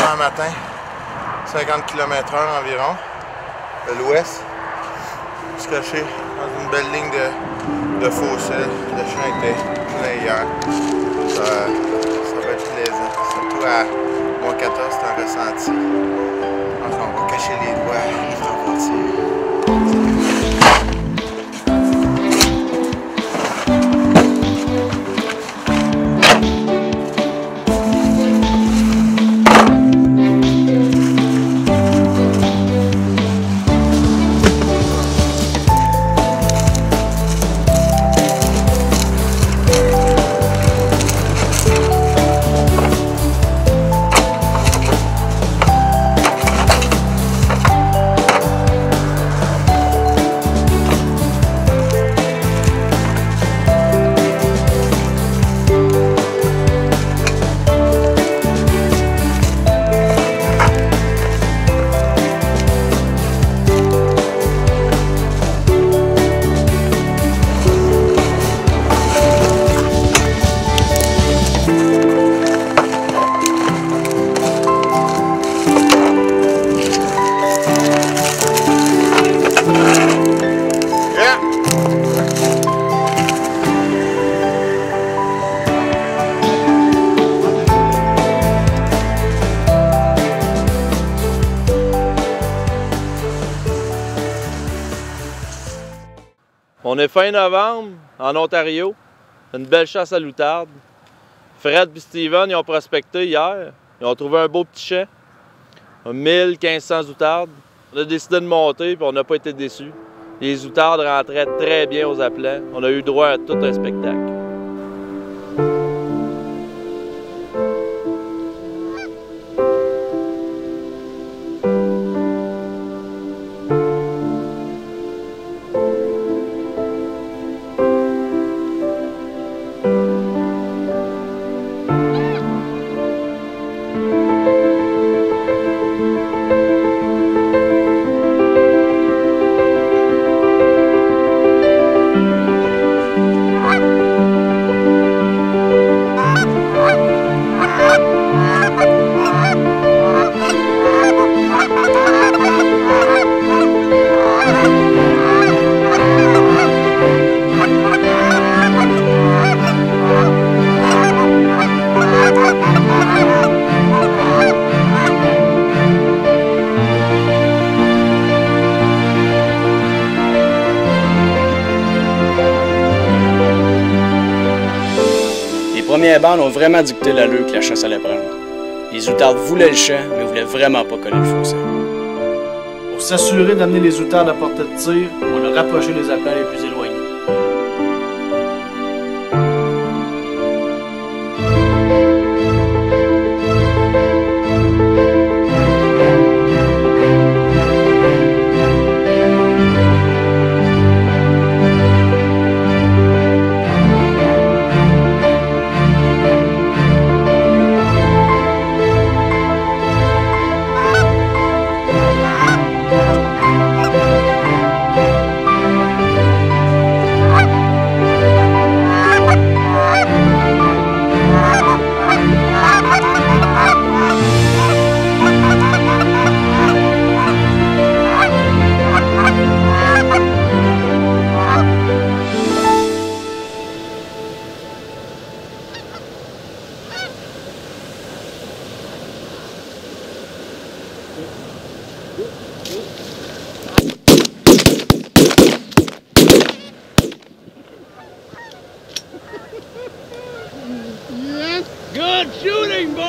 demain matin, 50 km/h environ, de l'ouest. Se cacher dans une belle ligne de fossés. Le champ était plein hier. Ça va être plaisant. Surtout à moins 14, c'est un ressenti. Donc on va cacher les doigts et faire partir. On est fin novembre, en Ontario. Une belle chasse à l'outarde. Fred et Steven, ils ont prospecté hier. Ils ont trouvé un beau petit champ. 1500 outardes. On a décidé de monter et on n'a pas été déçus. Les outardes rentraient très bien aux appelants. On a eu droit à tout un spectacle. Les premières bandes ont vraiment dicté l'allure que la chasse allait prendre. Les outardes voulaient le champ, mais voulaient vraiment pas coller le fossé. Pour s'assurer d'amener les outardes à portée de tir, on a rapproché les appelants les plus éloignés. Good shooting, boy!